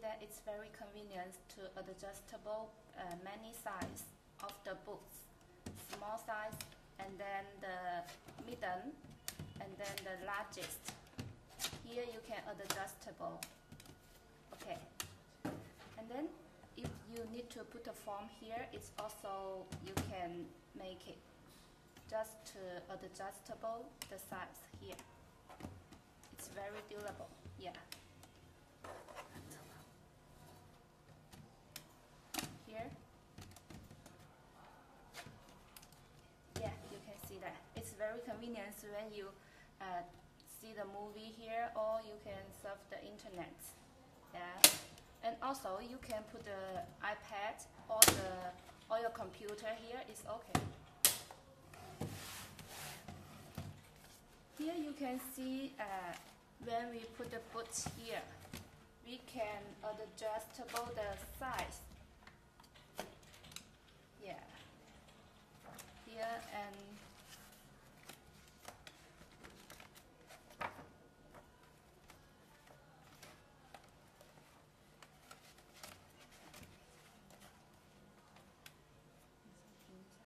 that it's very convenient to adjustable many size of the books, small size, and then the medium, and then the largest. Here you can adjustable. Okay, and then if you need to put a form here, it's also you can make it just to adjustable the size here. It's very durable. Yeah. Here. Yeah, you can see that. It's very convenient when you see the movie here, or you can surf the internet. Yeah, and also you can put the iPad or your computer here. It's okay. Here you can see when we put the books here, we can adjustable the size